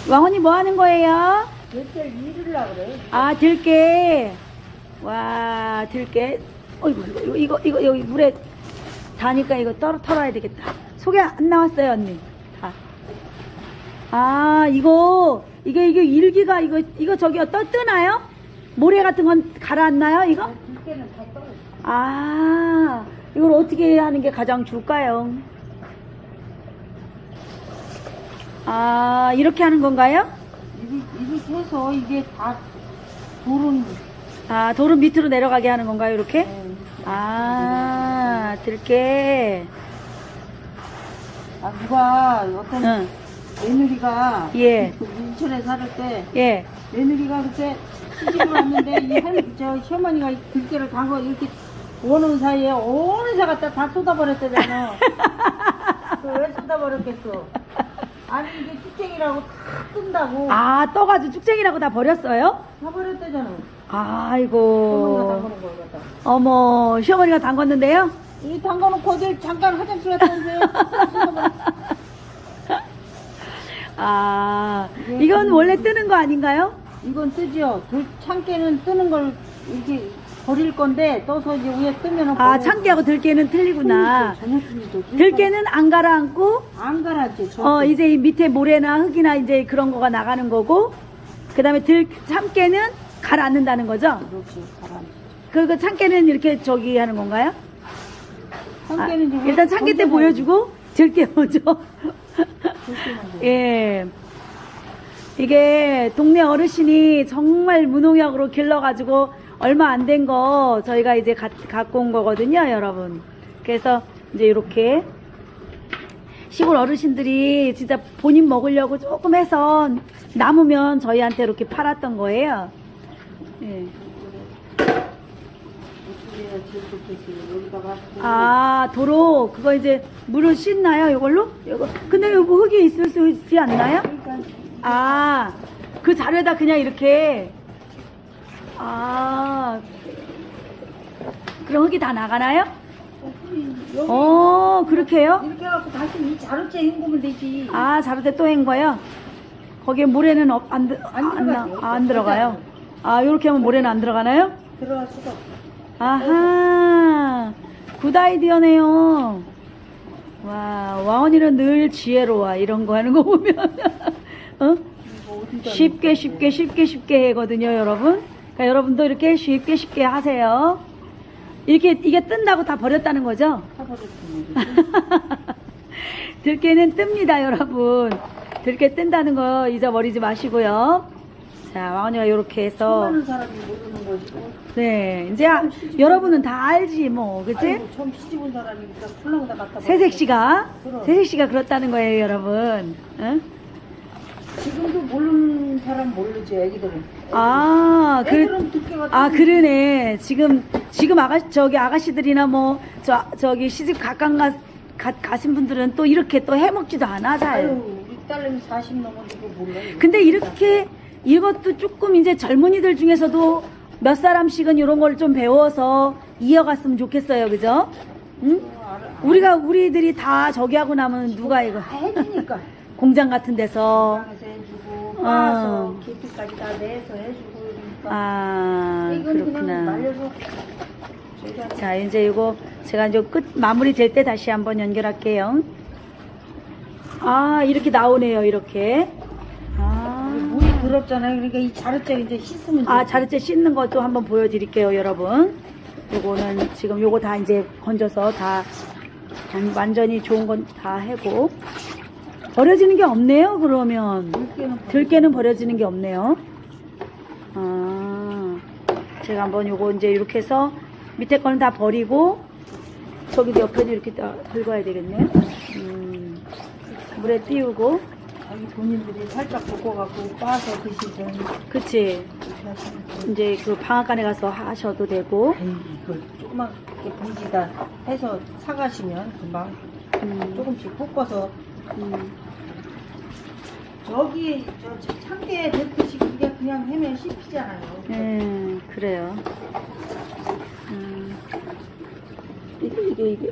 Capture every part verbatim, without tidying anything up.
왕언니 뭐 하는 거예요? 들깨 이르려고 그래. 아, 들깨. 와, 들깨. 어이구, 이거, 이거, 이거, 여기 물에 다니까 이거 떨어, 털어야 되겠다. 속에 안 나왔어요, 언니. 다. 아, 이거, 이게, 이게 일기가, 이거, 이거 저기요, 떠, 뜨나요? 모래 같은 건 가라앉나요, 이거? 들깨는 다 떨어져. 아, 이걸 어떻게 하는 게 가장 좋을까요? 아, 이렇게 하는 건가요? 이렇게, 이렇게 해서 이게 다 돌은. 아, 돌은 밑으로 내려가게 하는 건가요, 이렇게? 네. 아, 들깨. 아, 누가 어떤 응. 며느리가 예. 그 인천에 살을 때 예. 며느리가 그때 시집을 왔는데 이 할, 저 시어머니가 들깨를 담궈 이렇게 오는 사이에 어느 새 갖다 다 쏟아버렸대잖아. 그 왜 쏟아버렸겠어? 아니 이게 쭉쟁이라고 다 뜬다고. 아, 떠가지고 쭉쟁이라고 다 버렸어요? 다 버렸대잖아. 시어머니가 아이고. 담그는 걸 갖다. 어머, 시어머니가 담궜는데요? 이 담가놓고 어딜 잠깐 화장실 갔다 오세요. 아, 이건 원래 뜨는 거 아닌가요? 이건 뜨지요. 들, 참깨는 뜨는 걸 이렇게 버릴 건데 떠서 이제 위에 뜨면 아, 참깨하고 들깨는 틀리구나. 들깨는 들깨는 안 가라앉고, 안 가라앉지. 어, 이제 이 밑에 모래나 흙이나 이제 그런 거가 나가는 거고, 그 다음에 들, 참깨는 가라앉는다는 거죠? 그렇지. 가라앉지. 그, 그 참깨는 이렇게 저기 하는 건가요? 참깨는 아, 이제 일단 참깨 때 보여주고, 들깨 먼저. 예. 이게 동네 어르신이 정말 무농약으로 길러가지고 얼마 안 된 거 저희가 이제 가, 갖고 온 거거든요, 여러분. 그래서 이제 이렇게 시골 어르신들이 진짜 본인 먹으려고 조금 해서 남으면 저희한테 이렇게 팔았던 거예요. 예. 아, 도로 그거 이제 물을 씻나요, 이걸로? 이거 근데 이거 흙이 있을 수 있지 않나요? 아, 그 자루에다 그냥 이렇게. 아, 그럼 흙이 다 나가나요? 어, 그렇게요? 이렇게 해갖고 다시 이 자루째 헹구면 되지. 아, 자루대 또 헹궈요? 거기에 모래는 없, 안, 들- 안 안, 나- 들어가죠. 아, 안 들어가요? 아, 요렇게 하면 모래는 안 들어가나요? 들어갈 수가 없어. 아하, 굿 아이디어네요. 와, 와언이는 늘 지혜로워. 이런 거 하는 거 보면. 어? 쉽게, 쉽게, 쉽게, 쉽게 하거든요, 여러분. 그러니까 여러분도 이렇게 쉽게, 쉽게 하세요. 이렇게, 이게 뜬다고 다 버렸다는 거죠? 들깨는 뜹니다, 여러분. 들깨 뜬다는 거 잊어버리지 마시고요. 자, 와언이가 이렇게 해서. 수많은 사람이 모르는 것이고. 네, 이제 아, 여러분은 다 알지, 뭐, 그치? 아이고, 처음 시집 온 사람이니까 훌렁 다 갖다 새색시가, 그럼. 새색시가 그렇다는 거예요, 여러분. 응? 지금도 모르는 사람 모르지, 애기들은. 아, 애들은 그, 들깨가 아, 뜨는 그러네. 지금, 지금 아가, 저기 아가씨들이나 뭐, 저, 저기 시집 가까운 가, 가, 가신 분들은 또 이렇게 또 해먹지도 않아, 잘. 아유, 우리 딸내미 사십 넘었는데 몰라. 근데 이렇게, 이것도 조금 이제 젊은이들 중에서도 몇 사람씩은 이런 걸 좀 배워서 이어갔으면 좋겠어요, 그죠? 응? 우리가, 우리들이 다 저기 하고 나면 누가 이거. 다 해주니까. 공장 같은 데서. 공장에서 해주고, 어. 빠서, 깊이까지 다 내서 해주고, 그러니까. 아, 이건 그냥 그렇구나. 말려서. 저희가 자, 이제 이거 제가 이제 끝 마무리 될 때 다시 한번 연결할게요. 아, 이렇게 나오네요, 이렇게. 아, 물이 더럽잖아요. 그러니까 이 자루째 이제 씻으면 아, 돼요. 자르째 씻는 것도 한번 보여드릴게요, 여러분. 요거는 지금 요거 다 이제 건져서 다 완전히 좋은 건 다 해고. 버려지는 게 없네요, 그러면. 들깨는 들깨는 버려지는 게 없네요. 아, 제가 한번 요거 이제 이렇게 해서 밑에 거는 다 버리고 저기도 옆에도 이렇게 다 긁어야 되겠네. 음, 물에 띄우고. 자기 본인들이 살짝 볶아갖고 빠서 드시든. 그치. 이제 그 방앗간에 가서 하셔도 되고. 에이, 이걸 조그만 이렇게 봉지다 해서 사가시면 금방 음, 조금씩 볶아서. 음. 저기 저, 저 참깨 넣듯이 이게 그냥 해면 씹히잖아요. 네, 그래요. 음, 이게, 이게, 이게.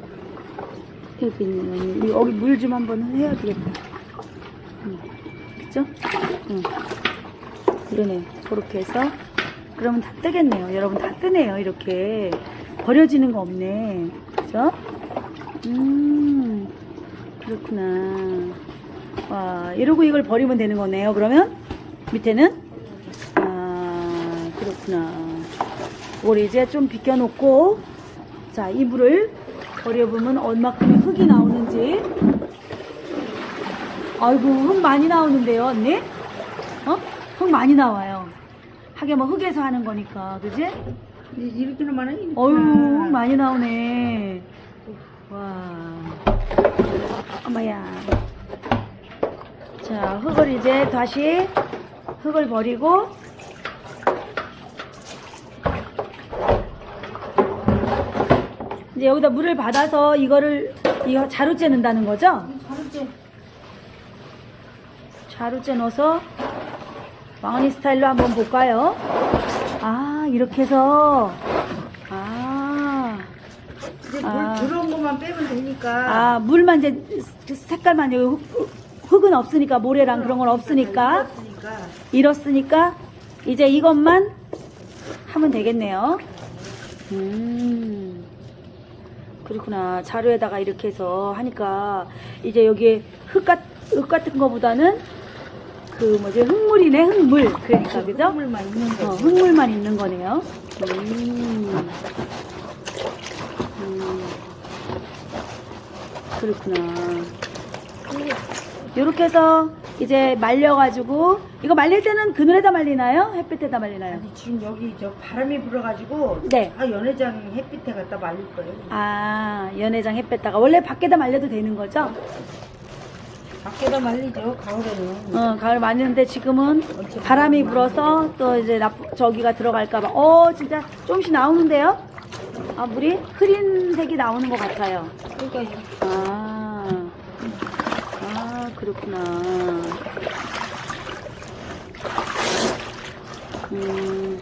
여기 있네요. 여기 물 좀 한번 해야 되겠다. 음. 그죠? 응. 그러네. 그렇게 해서 그러면 다 뜨겠네요. 여러분 다 뜨네요. 이렇게 버려지는 거 없네. 그죠? 음, 그렇구나. 와, 이러고 이걸 버리면 되는 거네요. 그러면 밑에는 아, 그렇구나. 이걸 이제 좀 비껴놓고 자, 이 물을 버려보면 얼마큼의 흙이 나오는지. 아이고, 흙 많이 나오는데요, 언니? 어? 흙 많이 나와요. 하게 뭐 흙에서 하는 거니까, 그지? 이렇게는 많아? 어휴, 흙 많이 나오네. 와. 엄마야. 자, 흙을 이제 다시 흙을 버리고 이제 여기다 물을 받아서 이거를 이거 자루째 넣는다는 거죠? 자루째. 자루째 넣어서 왕언니 스타일로 한번 볼까요? 아, 이렇게 해서 아, 이제 물 아. 들어온 것만 빼면 되니까. 아, 물만 이제 색깔만 여기 흙, 흙은 없으니까 모래랑 그런 건 없으니까 이렇으니까. 이렇으니까 이제 이것만 하면 되겠네요. 음, 그렇구나. 자루에다가 이렇게 해서 하니까 이제 여기에 흙, 같, 흙 같은 거보다는 그 뭐지 흙물이네. 흙물. 그러니까 그죠? 흙물만 있는 거. 어, 흙물만 있는 거네요. 음. 음. 그렇구나. 이렇게 해서 이제 말려가지고 이거 말릴 때는 그늘에다 말리나요? 햇빛에다 말리나요? 아니, 지금 여기 저 바람이 불어가지고. 네. 아, 연회장 햇빛에 갖다 말릴 거예요. 아, 연회장 햇빛다가 원래 밖에다 말려도 되는 거죠? 밖에다 말리죠, 가을에는. 어, 가을 말리는데 지금은 바람이 불어서 또 이제 나, 저기가 들어갈까봐. 어, 진짜 조금씩 나오는데요? 아, 물이 흐린 색이 나오는 것 같아요. 그러니까 이제 아, 아, 그렇구나. 음.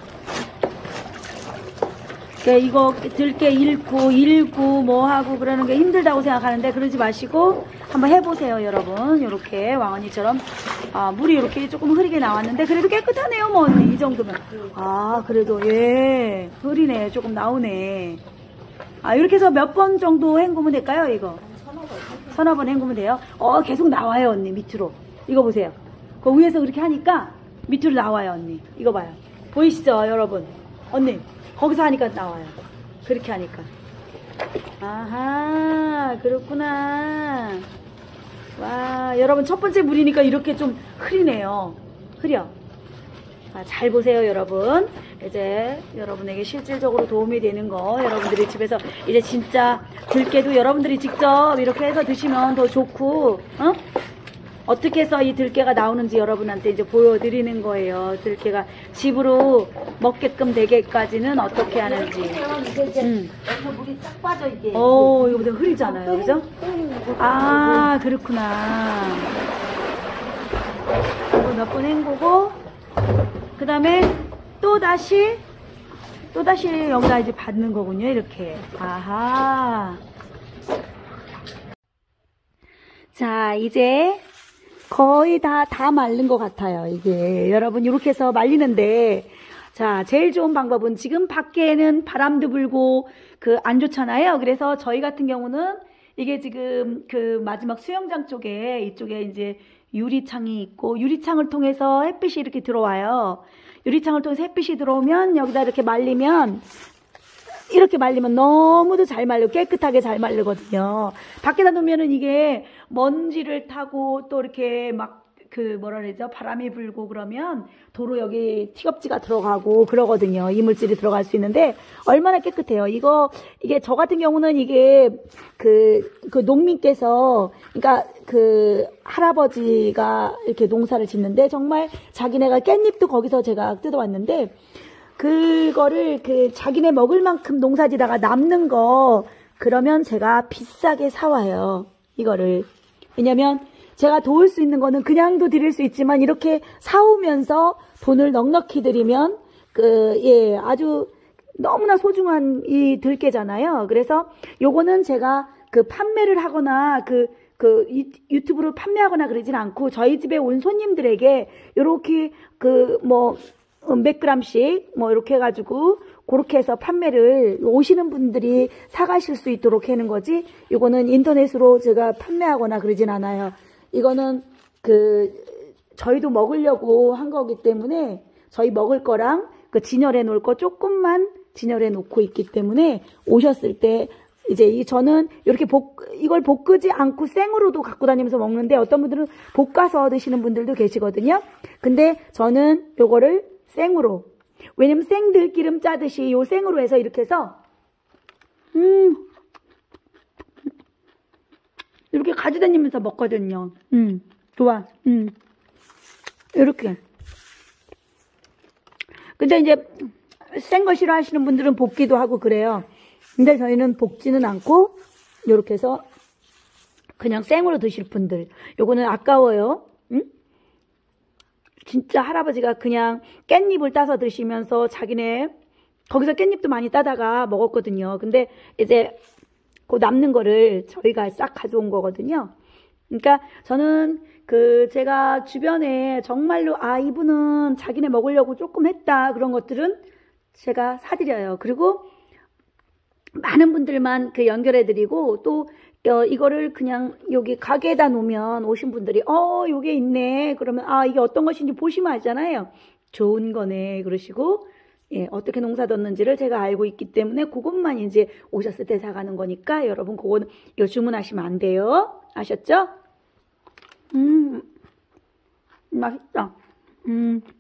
그 이거 들깨 잃고 잃고 뭐 하고 그러는 게 힘들다고 생각하는데 그러지 마시고 한번 해보세요, 여러분. 이렇게 왕언니처럼 아, 물이 이렇게 조금 흐리게 나왔는데 그래도 깨끗하네요, 뭐 언니. 이 정도면. 아, 그래도 예, 흐리네, 조금 나오네. 아, 이렇게 해서 몇 번 정도 헹구면 될까요, 이거? 서너 번 헹구면 돼요. 어, 계속 나와요, 언니. 밑으로. 이거 보세요. 그 위에서 그렇게 하니까 밑으로 나와요, 언니. 이거 봐요. 보이시죠, 여러분? 언니. 거기서 하니까 나와요. 그렇게 하니까. 아하, 그렇구나. 와, 여러분 첫 번째 물이니까 이렇게 좀 흐리네요. 흐려. 아, 잘 보세요, 여러분. 이제 여러분에게 실질적으로 도움이 되는 거 여러분들이 집에서 이제 진짜 들깨도 여러분들이 직접 이렇게 해서 드시면 더 좋고, 어? 어떻게 해서 이 들깨가 나오는지 여러분한테 이제 보여드리는 거예요. 들깨가 집으로 먹게끔 되게까지는 어떻게 하는지. 음. 여기서 물이 싹 빠져, 이게. 오, 이거보다 흐리잖아요. 그죠? 아, 그렇구나. 이거 몇 번 헹구고, 그 다음에 또 다시, 또 다시 여기다 이제 받는 거군요. 이렇게. 아하. 자, 이제 거의 다, 다 말린 것 같아요. 이게. 여러분, 이렇게 해서 말리는데, 자, 제일 좋은 방법은 지금 밖에는 바람도 불고, 그, 안 좋잖아요. 그래서 저희 같은 경우는 이게 지금 그 마지막 수영장 쪽에, 이쪽에 이제 유리창이 있고, 유리창을 통해서 햇빛이 이렇게 들어와요. 유리창을 통해서 햇빛이 들어오면 여기다 이렇게 말리면, 이렇게 말리면 너무도 잘 말리고 깨끗하게 잘 말리거든요. 밖에다 놓으면은 이게 먼지를 타고 또 이렇게 막 그 뭐라 그러죠? 바람이 불고 그러면 도로 여기 티겁지가 들어가고 그러거든요. 이물질이 들어갈 수 있는데 얼마나 깨끗해요. 이거 이게 저 같은 경우는 이게 그, 그 농민께서 그러니까 그 할아버지가 이렇게 농사를 짓는데 정말 자기네가 깻잎도 거기서 제가 뜯어왔는데 그거를 그 자기네 먹을 만큼 농사지다가 남는 거 그러면 제가 비싸게 사와요. 이거를. 왜냐면 제가 도울 수 있는 거는 그냥도 드릴 수 있지만 이렇게 사오면서 돈을 넉넉히 드리면 그 예 아주 너무나 소중한 이 들깨잖아요. 그래서 요거는 제가 그 판매를 하거나 그 그 유튜브로 판매하거나 그러진 않고 저희 집에 온 손님들에게 요렇게 그 뭐 몇 그램씩 뭐 이렇게 해가지고 그렇게 해서 판매를 오시는 분들이 사가실 수 있도록 하는 거지. 이거는 인터넷으로 제가 판매하거나 그러진 않아요. 이거는 그 저희도 먹으려고 한 거기 때문에 저희 먹을 거랑 그 진열해 놓을 거 조금만 진열해 놓고 있기 때문에 오셨을 때 이제 이 저는 이렇게 볶 이걸 볶지 않고 생으로도 갖고 다니면서 먹는데 어떤 분들은 볶아서 드시는 분들도 계시거든요. 근데 저는 요거를 생으로, 왜냐면 생들기름 짜듯이 요 생으로 해서 이렇게 해서 음 이렇게 가져다니면서 먹거든요. 음 좋아. 음 이렇게. 근데 이제 센 거 싫어하시는 분들은 볶기도 하고 그래요. 근데 저희는 볶지는 않고 이렇게 해서 그냥 생으로 드실 분들, 요거는 아까워요. 응? 진짜 할아버지가 그냥 깻잎을 따서 드시면서 자기네 거기서 깻잎도 많이 따다가 먹었거든요. 근데 이제 그 남는 거를 저희가 싹 가져온 거거든요. 그러니까 저는 그 제가 주변에 정말로 아 이분은 자기네 먹으려고 조금 했다 그런 것들은 제가 사드려요. 그리고 많은 분들만 그 연결해드리고 또 어, 이거를 그냥 여기 가게에다 놓으면 오신 분들이 어 요게 있네 그러면 아 이게 어떤 것인지 보시면 알잖아요. 좋은 거네 그러시고 예, 어떻게 농사뒀는지를 제가 알고 있기 때문에 그것만 이제 오셨을 때 사가는 거니까 여러분 그거는 이거 주문하시면 안 돼요. 아셨죠? 음 맛있다. 음